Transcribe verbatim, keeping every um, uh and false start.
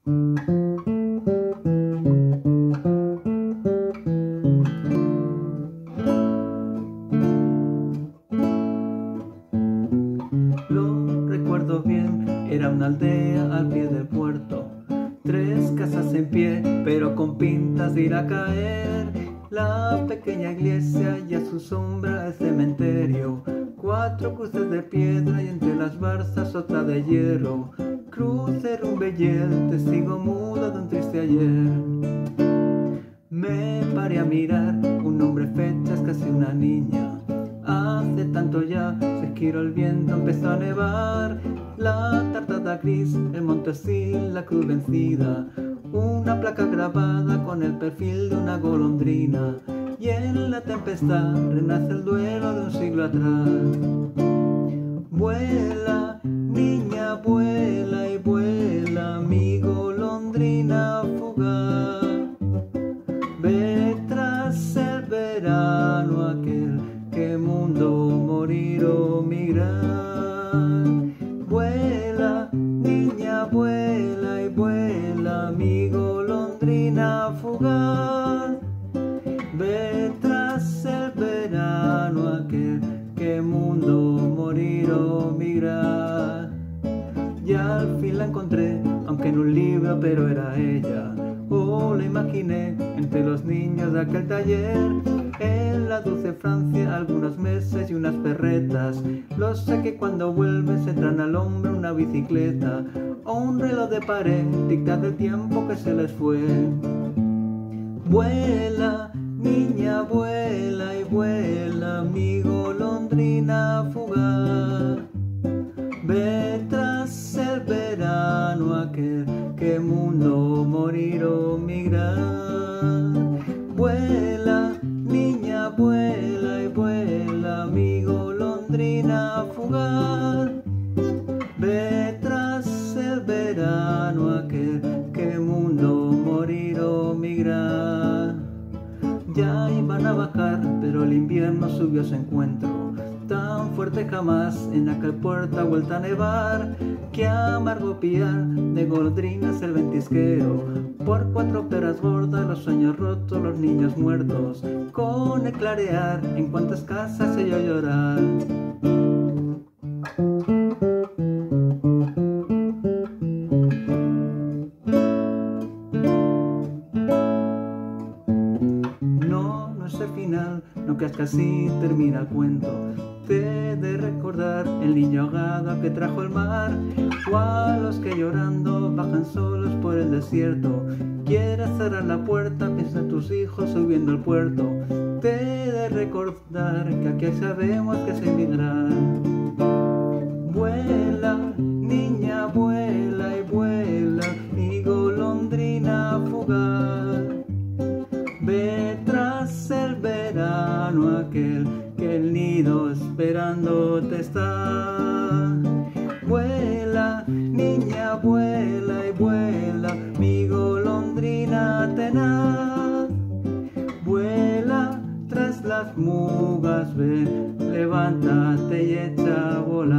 Lo recuerdo bien, era una aldea al pie del puerto. Tres casas en pie, pero con pintas de ir a caer. La pequeña iglesia y a su sombra el cementerio. Cuatro cruces de piedra y entre las barzas otra de hierro. Cruz era un bellel, testigo mudo de un triste ayer. Me paré a mirar, un hombre fecha es casi una niña. Hace tanto ya, se giró el viento, empezó a nevar. La tartada gris, el Montesín, la cruz vencida. Una placa grabada con el perfil de una golondrina. Y en la tempestad renace el duelo de un siglo atrás. Vuela, niña, vuela y vuela, mi golondrina fugaz. Ve tras el verano aquel que mundo morir o migrar. Vuela, niña, vuela y vuela, mi golondrina fugaz. Ve tras el verano aquel que mundo morir o migrar. Ya al fin la encontré, aunque en un libro, pero era ella. Oh, la imaginé entre los niños de aquel taller. En la dulce Francia algunos meses y unas perretas. Lo sé que cuando vuelve se traen al hombre una bicicleta o un reloj de pared, dicta del tiempo que se les fue. Vuela, niña, vuela y vuela, mi golondrina fugaz. Ve tras el verano aquel que mundo morir o migrar. Vuela, niña, vuela y vuela, mi golondrina fugaz. Ve tras el verano aquel que mundo morir o migrar. Ya iban a bajar, pero el invierno subió a su encuentro. Tan fuerte jamás en aquel puerto ha vuelto a nevar. Que amargo piar de golondrinas el ventisquero. Por cuatro peras gordas, los sueños rotos, los niños muertos. Con el clarear, en cuantas casas se oyó llorar. No, no es el final, no creas que así termina el cuento. Te he de recordar el niño ahogado que trajo el mar, o a los que llorando bajan solos por el desierto. Quieres cerrar la puerta, piensa en tus hijos subiendo al puerto. Te he de recordar que aquí sabemos que es emigrar. Vuela, niña, vuela y vuela, mi golondrina fugaz. Ve tras el verano aquel que el nido esperándote está. Vuela, niña, vuela y vuela, mi golondrina tenaz. Vuela tras las mugas, ven, levántate y echa a volar.